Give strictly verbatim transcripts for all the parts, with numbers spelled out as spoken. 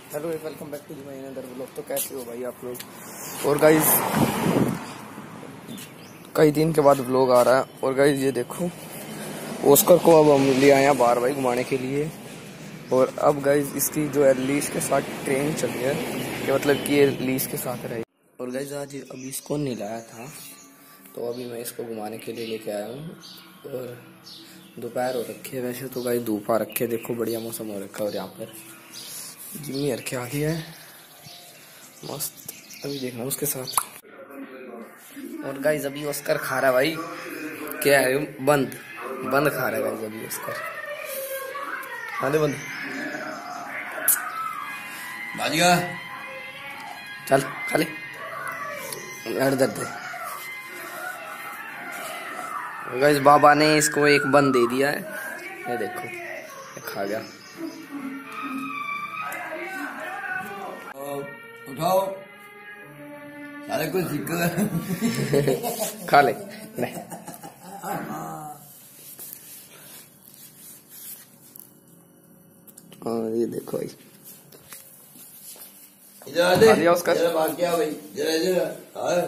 Hello welcome back to the my another vlog. तो कैसे हो भाई आप लोग। और गाइस कई दिन के बाद व्लॉग आ रहा है। और गाइस ये देखो ऑस्कर को अब हम ले आए हैं बाहर भाई घुमाने के लिए। और अब गाइस इसकी जो है लीज के साथ ट्रेन चली है कि मतलब कि ये लीज के साथ रहे। और गाइस आज अभी इसको नहीं लाया था तो अभी मैं इसको घुमाने के लिए लेके आया हूँ। और दोपहर हो रखी है, वैसे तो गाइस धूप आ रखी है, देखो बढ़िया मौसम हो रखा है। और यहाँ पर जिम्मी हर के आ गया है मस्त, अभी देखना उसके साथ। और गाइस अभी ऑस्कर खा रहा है भाई, क्या है बंद बंद खा रहा है गाइस अभी ऑस्कर। हाँ दे बंद बाजिया चल खा ले दर्द है। गाइस बाबा ने इसको एक बंद दे दिया है, ये देखो ये खा गया। उठाओ सारे कुछ खा ले नहीं। हाँ ये देखो भाई इधर दे जरा उसका जरा भाग गया भाई, जरा जरा हाँ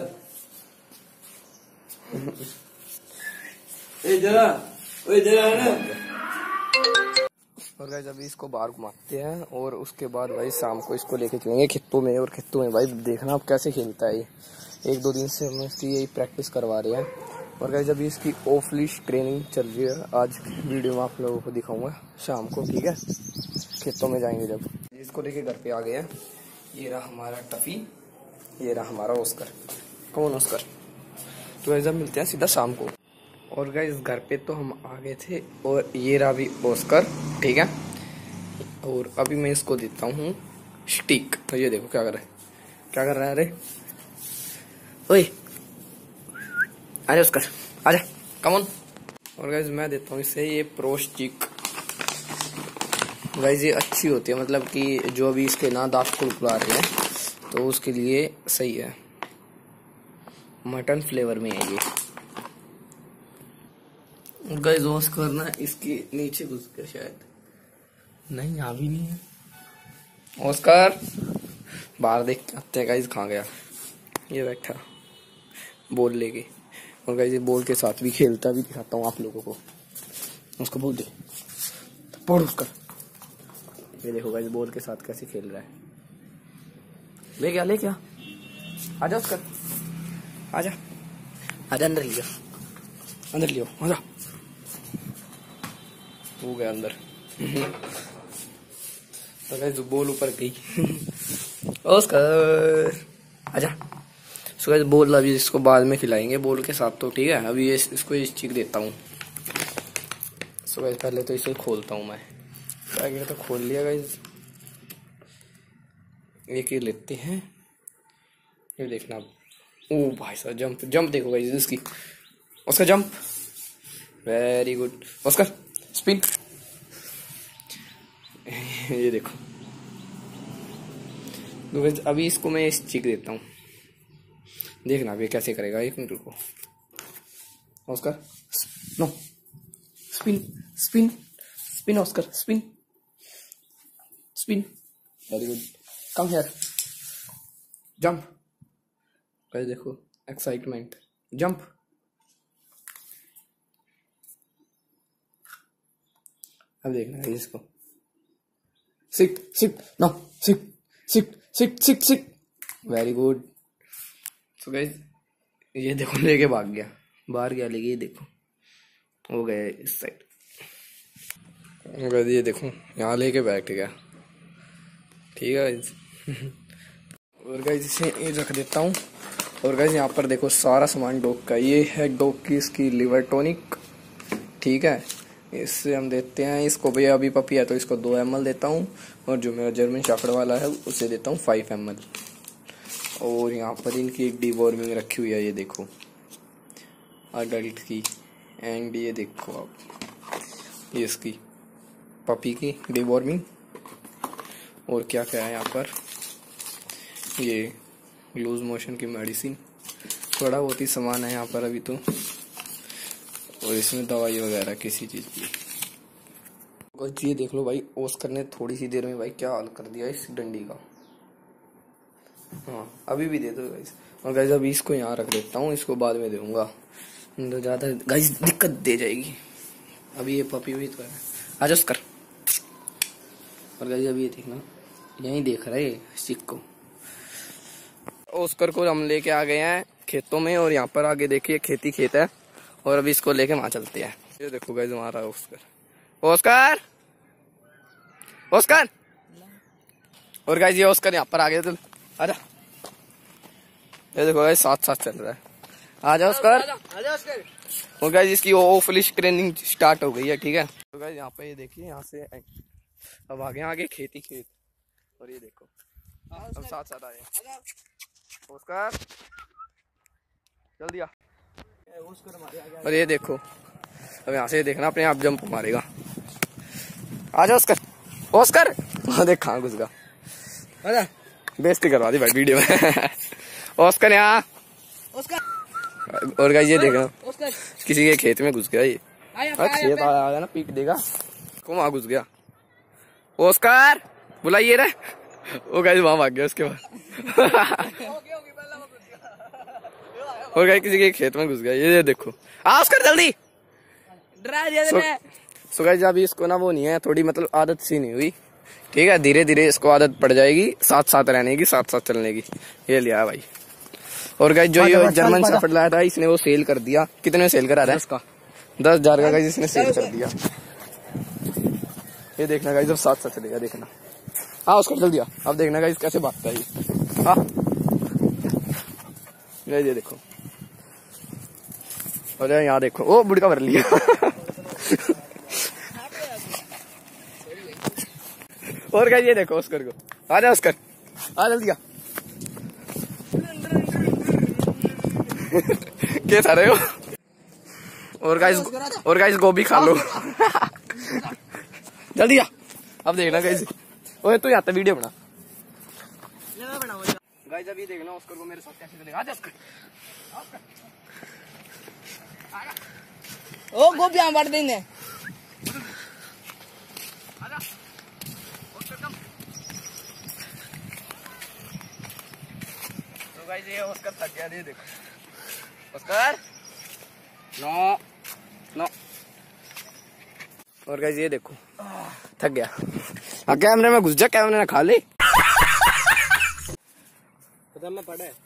ए जरा ओए जरा है ना। और गाइस अभी इसको बाहर घुमाते हैं और उसके बाद भाई शाम को इसको लेके चलेंगे खित्तों में। और खित्तों में भाई देखना आप कैसे खेलता है। एक दो दिन से हम इसकी यही प्रैक्टिस करवा रहे हैं। और गाइस अभी इसकी ऑफ लीश ट्रेनिंग चल रही है, आज वीडियो में आप लोगों को दिखाऊंगा शाम को, ठीक है। खेतों में जाएंगे जब। इसको लेके घर पे आ गए हैं। ये रहा हमारा टफी, ये रहा हमारा ऑस्कर। कौन ऑस्कर? तो गाइस अब मिलते हैं सीधा शाम को। और गाइस घर पे तो हम आ गए थे और ये रहा भी ऑस्कर, ठीक है। और अभी मैं इसको देता हूँ स्टिक। तो ये देखो क्या कर रहा है, क्या कर रहा है। अरे ओए अरे ऑस्कर आजा कम ऑन। और गाइस मैं देता हूँ इसे ये प्रो स्टिक। गाइस ये अच्छी होती है, मतलब कि जो अभी इसके ना दांत को बुला रहे हैं तो उसके लिए सही है। मटन फ्लेवर में है ये। गाइस ऑस्कर ना इसके नीचे घुस गया शायद, नहीं यहाँ भी नहीं है ऑस्कर। बाहर देख के आते हैं गाइस कहाँ गया। ये बैठा बॉल लेके। और गाइस ये बॉल के साथ भी खेलता, भी दिखाता हूँ आप लोगों को। उसको बोल दे पढ़ उसका। ये देखो गाइस बॉल के साथ कैसे खेल रहा है। ले गया ले गया आजा ऑस्कर आजा आजा अंदर लिया अंदर लियो आजा। हो गया अंदर। तो गाइस बॉल ऊपर गई। ऑस्कर आजा। सो गाइस बॉल अभी इसको बाद में खिलाएंगे बॉल के साथ, तो ठीक है। अभी ये इसको ये चीक देता हूँ। सो गाइस पहले तो इसे खोलता हूँ मैं। पैकेट तो खोल लिया गाइस, एक ही लेते हैं। ये देखना ओ भाई साहब जंप जंप देखो गाइस इसकी। उसका jump very good. Oscar spin. ये देखो तो गाइस अभी इसको मैं इस चीक देता हूँ, देखना अभी कैसे करेगा। एक मिनट रुको Oscar no spin spin spin Oscar spin spin very good come here jump. Guys देखो एक्साइटमेंट जंप। अब देखना है इसको sit sit no sit sit sit sit sit very good. तो गाइस ये देखो लेके भाग गया, बाहर गया लेके, ये देखो हो गया इस साइड। ये देखो यहाँ लेके बैठ गया, ठीक है गाइस। और गाइस इसे ये रख देता हूँ। और गाइस यहाँ पर देखो सारा सामान डॉग का। ये है डॉग की इसकी लिवर टॉनिक, ठीक है। इससे हम देते हैं इसको भैया, अभी पपी है तो इसको दो एम एल देता हूँ। और जो मेरा जर्मन शेफर्ड वाला है उसे देता हूँ फाइव एम एल। और यहाँ पर इनकी एक डिवॉर्मिंग रखी हुई है, ये देखो अडल्ट की। एंड ये देखो आप ये इसकी पपी की डिवॉर्मिंग। और क्या क्या है यहाँ पर, ये लूज मोशन की मेडिसिन, थोड़ा बहुत ही सामान है यहाँ पर अभी तो। और इसमें दवाई वगैरह किसी चीज़ की। और ये देख लो भाई, ओस्कर ने थोड़ी सी देर में भाई क्या हाल कर दिया इस डंडी का। हाँ अभी भी दे दो गाइस। और गाइस अभी इसको यहाँ रख देता हूँ, इसको बाद में दूंगा, तो ज्यादा गाइस दिक्कत दे जाएगी। अभी ये पपी भी तो है, आजा ओस्कर। और गाइस अभी ये देखना, यहीं देख रहा है स्टिक को। ओस्कर को हम लेके आ गए हैं खेतों में, और यहाँ पर आगे देखिए खेती खेत है, और अभी इसको लेके वहां चलते हैं। ये देखो गाइस वहां रहा ओस्कर। ओस्कर ओस्कर और गाइस ये ओस्कर यहाँ पर आ गया, चल आजा। ये देखो गाइस साथ साथ चल रहा है, आजा ओस्कर। और गाइस इसकी ऑफिस ट्रेनिंग स्टार्ट हो गई है, ठीक है। तो गाइस यहाँ पे ये देखिए, यहाँ से अब आगे आगे खेती खेत, और ये देखो अब साथ साथ आए। ओस्कर जल्दी आ। और ये देखो अब यहाँ से देखना, अपने आप जंप मारेगा। आजा ओस्कर। ओस्कर देख कहाँ घुस गया, बेइज्जती करवा दी भाई वीडियो में। ओस्कर यहाँ। और गाइस ये देखना, किसी के खेत में घुस गया ये, खेत आ गया ना पीट देगा, को वहां घुस गया। ओस्कर बुलाइए रे। वो गाइस वहां भाग गया उसके बाद। और गाइस किसी के खेत में घुस गया, ये देखो। आ ओस्कर जल्दी। सो गाइस अभी इसको ना वो नहीं है, थोड़ी मतलब आदत सी नहीं हुई, ठीक है। धीरे धीरे इसको आदत पड़ जाएगी, साथ साथ रहने की, साथ साथ चलने की। ये लिया भाई। और गाइस जो ये जर्मन शेफर्ड लाया था, इसने वो सेल कर दिया। कितने में सेल करा था इसका? दस हजार का गाइस इसने सेल कर दिया। ये देखना गाइस अब साथ साथ चलेगा, देखना। हाँ उसको जल्दी आ, अब देखना गाइस कैसे भागता है ये। हाँ ये देखो, और यहाँ देखो, ओ बुढ़का भर लिया। और गाइस ये देखो ओस्कर को, आजा ओस्कर, आ जल्दी आ। क्या खा रहे हो? और गाइस और गाइस गोभी खा लो। जल्दी आ, अब देखना गाइस। ओए तू यहाँ पे वीडियो बना। गाइस अभी देखना ओस्कर को मेरे साथ कैसे चलेगा। आजा ओस्कर। ओ गोभी बढ़ देंगे। आजा ओस्कर कम। तो गाइस ये ओस्कर थक गया, ये देखो ओस्कर। No no. और गाइस ये देखो थक गया, हाँ कैमरे में घुस जा, कैमरे में खा ले। में पड़ा है।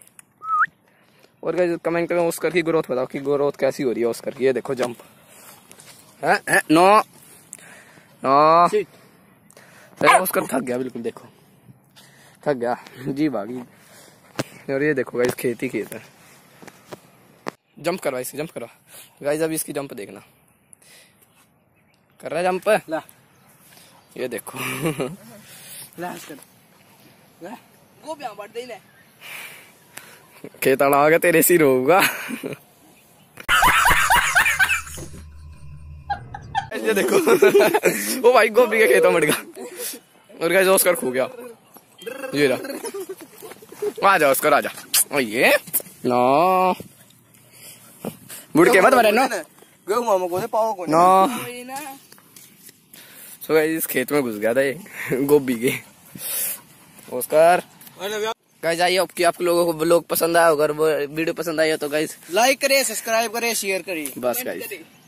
और गाइस कमेंट में ओस्कर की ग्रोथ बताओ कि ग्रोथ कैसी हो रही है ओस्कर की। ये देखो जंप है, है? No no. अरे ओस्कर थक गया बिल्कुल, देखो थक गया जी भागी। और ये देखो गाइस खेत ही खेत है। जंप करवा इसकी, जंप करवा गाइस। अभी इसकी जंप देखना, कर रहा है जंप। ला ये देखो। ला कर ला गोभी बढ़ देंगे। खेत आ गया तेरे सिर होगा। ये देखो। ओ भाई गोभी के खेतों मर गया। और गाइस ओस्कर खो गया, ये रहा। आ जा ओस्कर आ जा। ओ ये नो बुढ़ के मत मरे नो नो। सो गाइस इस खेत में घुस गया था ये गोभी के। ओस्कर गाइस आइए, आपकी आप लोगों को लोग पसंद आया, अगर वो वीडियो पसंद आई हो तो गाइस लाइक करिए, सब्सक्राइब करिए, शेयर करिए बस गाइस।